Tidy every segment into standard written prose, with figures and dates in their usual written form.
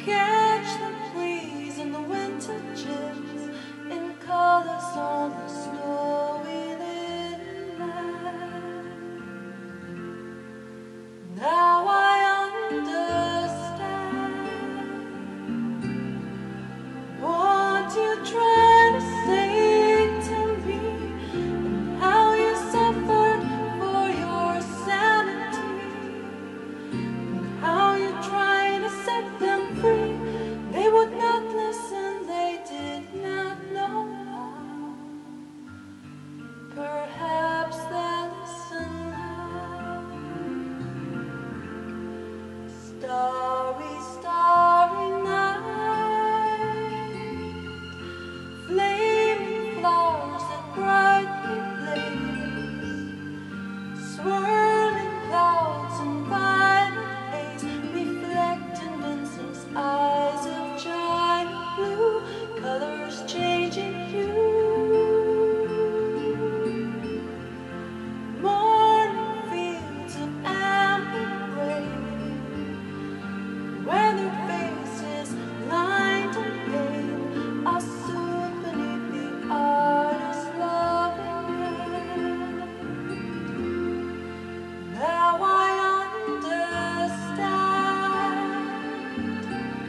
Catch the breeze in the winter chips in colors on the snowy little land. Now I understand what you try to say to me, and how you suffered for your sanity, and how you try to set them free. They would not listen, they did not know how. Perhaps they'll listen now. Starry, starry night, flaming flowers that brightly blaze, swirling clouds and violet haze reflect in Vincent's eyes of giant blue, colors changing hue. Morning fields of amber grain, weathered faces lined and pale, are soothed beneath the artist's loving hand. Now I understand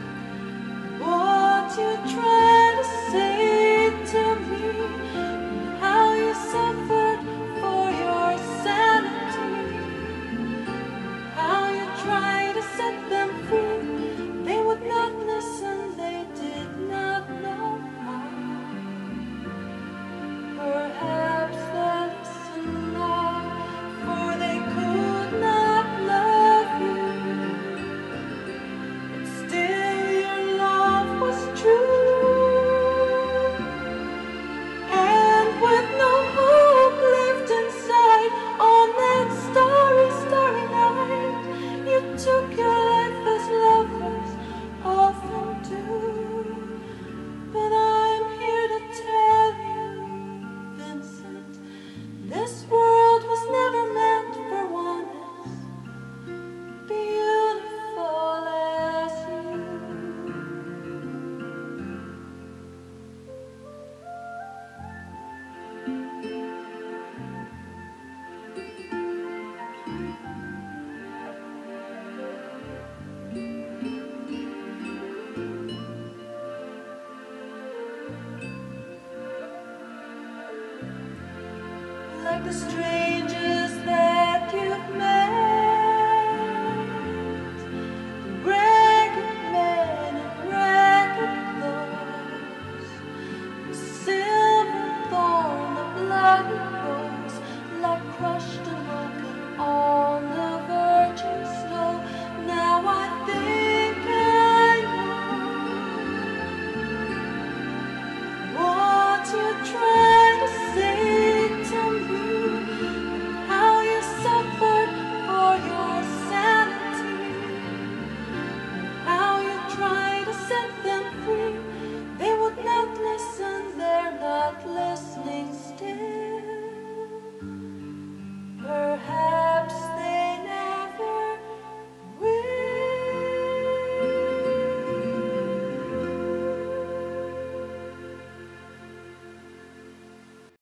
what you try to say to me, and how you suffered for your sanity, how you try to set them free. They would not listen, they did not know how. Perhaps they'll listen now, for they could not love you, but still your love was true. And with no hope left inside on that starry, starry night, you took your life as lovers often do. But I'm here to tell you, Vincent, this world was never meant for one as beautiful as you. Like the strange